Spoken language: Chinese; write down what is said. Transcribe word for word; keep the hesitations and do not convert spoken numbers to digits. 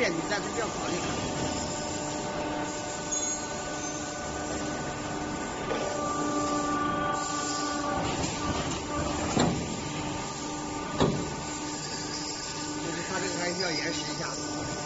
点你在这边考虑考虑。就是他这个还需要延时一下。